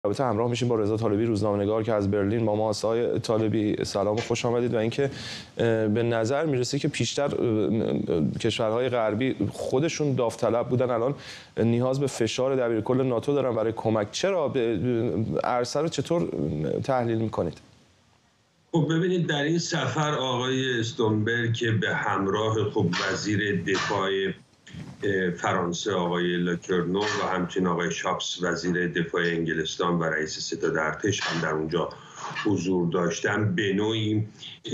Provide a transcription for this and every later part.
البته همراه میشیم با رضا طالبی روزنامه‌نگار که از برلین با ماست. آقای طالبی سلام و خوش آمدید. و اینکه به نظر میرسه که پیشتر کشورهای غربی خودشون داوطلب بودن، الان نیاز به فشار دبیرکل ناتو دارن برای کمک. چرا؟ به عرصه رو چطور تحلیل میکنید؟ خب ببینید، در این سفر آقای استونبرگ که به همراه وزیر دفاع فرانسه آقای لاکرنو و همچنین آقای شاپس وزیر دفاع انگلستان و رئیس ستاد ارتش هم در اونجا حضور داشتن، به نوعی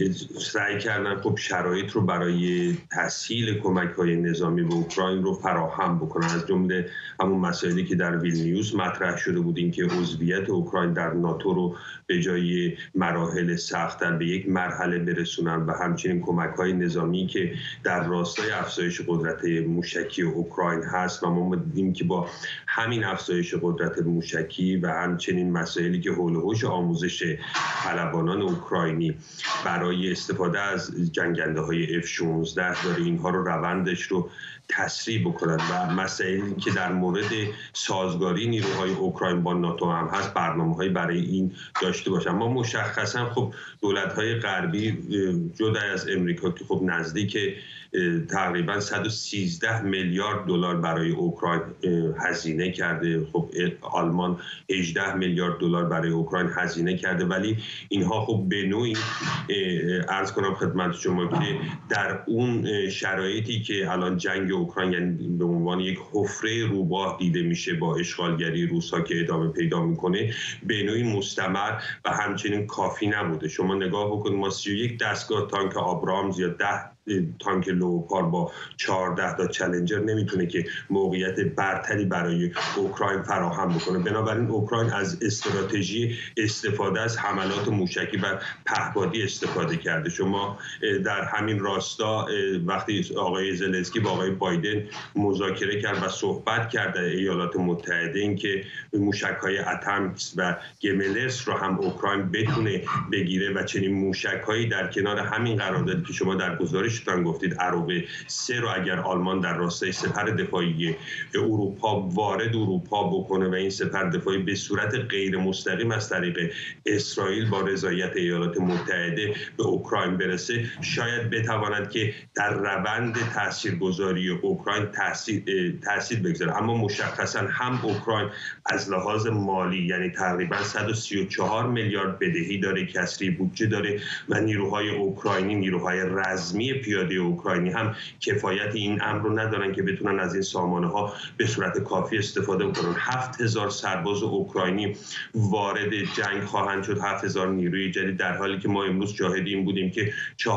سعی کردن شرایط رو برای تسهیل کمک‌های نظامی به اوکراین رو فراهم بکنن. از جمله همون مسائلی که در ویلنیوس مطرح شده بود، این که عضویت اوکراین در ناتو رو به جای مراحل سخت‌تر به یک مرحله برسونن و همچنین کمک‌های نظامی که در راستای افزایش قدرت موشکی اوکراین هست. و ما دیدیم که با همین افزایش قدرت موشکی و همچنین مسائلی که حول و حوش آموزش طلبانان اوکراینی برای استفاده از جنگنده‌های F-16 داره، اینها رو روندش رو تسریع بکنند و مسائلی که در مورد سازگاری نیروهای اوکراین با ناتو هم هست برنامه‌هایی برای این داشته باشن. ما مشخصا دولت‌های غربی جدا از امریکا که نزدیک تقریبا 113 میلیارد دلار برای اوکراین هزینه کرده، آلمان 18 میلیارد دلار برای اوکراین هزینه کرده، ولی اینها به نوعی عرض کنم خدمت شما که در اون شرایطی که الان جنگ اوکراین یعنی به عنوان یک حفره روباه دیده میشه با اشغالگری روس‌ها که ادامه پیدا میکنه، به نوعی مستمر و همچنین کافی نبوده. شما نگاه بکنید، ما 31 دستگاه تانک آبرامز یا 10 تانک لوپار با 14 تا چالنجر نمیتونه که موقعیت برتری برای اوکراین فراهم بکنه. بنابراین اوکراین از استراتژی استفاده از حملات موشکی و پهپادی استفاده کرده. شما در همین راستا وقتی آقای زلنسکی با آقای بایدن مذاکره کرد و صحبت کرد ایالات متحده، این که موشک‌های اتمکس و گملرس رو هم اوکراین بتونه بگیره و چنین موشک‌هایی در کنار همین قراردادی که شما در گزارش گفتید عروبه 3 رو اگر آلمان در راستای سپر دفاعی اروپا وارد اروپا بکنه و این سپر دفاعی به صورت غیر مستقیم از طریق اسرائیل با رضایت ایالات متحده به اوکراین برسه، شاید بتواند که در روند تاثیرگذاری اوکراین تاثیر بگذاره. اما مشخصا هم اوکراین از لحاظ مالی یعنی تقریبا 134 میلیارد بدهی داره، کسری بودجه داره و نیروهای اوکراینی، نیروهای رزمی پیاده اوکراینی هم کفایت این امر رو ندارن که بتونن از این سامانه ها به صورت کافی استفاده کنن. 7000 سرباز اوکراینی وارد جنگ خواهند شد، 7000 نیروی جدید، در حالی که ما امروز شاهد این بودیم که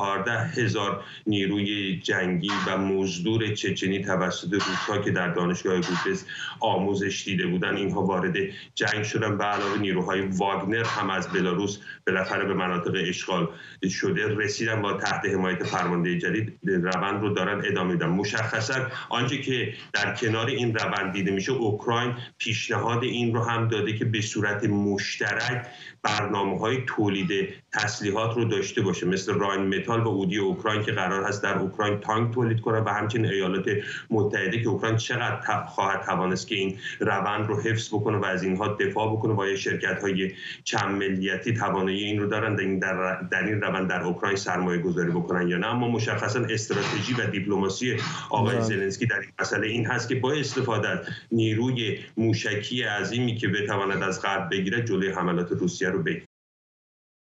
14000 نیروی جنگی و مزدور چچنی توسط روس‌ها که در دانشگاه بودپست آموزش دیده بودن، اینها وارد جنگ شدن. به علاوه نیروهای واگنر هم از بلاروس بالاخره به مناطق اشغال شده رسیدن و تحت حمایت فرمانده جدید روند رو دارن ادامه میدن. مشخصا آنچه که در کنار این روند دیده میشه، اوکراین پیشنهاد این رو هم داده که به صورت مشترک برنامه‌های تولید تسلیحات رو داشته باشه، مثل راین متال و اودی اوکراین که قرار هست در اوکراین تانک تولید کنه و همچنین ایالات متحده که اوکراین چقدر خواهد توانست که این روند رو حفظ بکنه و از اینها دفاع بکنه و شرکت‌های چند ملیتی توانایی این رو دارن در این روند در اوکراین سرمایه گذاری بکنن یا نه. اما مشخصا استراتژی و دیپلماسی آقای زلنسکی در این مسئله این هست که با استفاده از نیروی موشکی عظیمی که بتواند از غرب بگیره، جلوی حملات روسیه رو بگیره.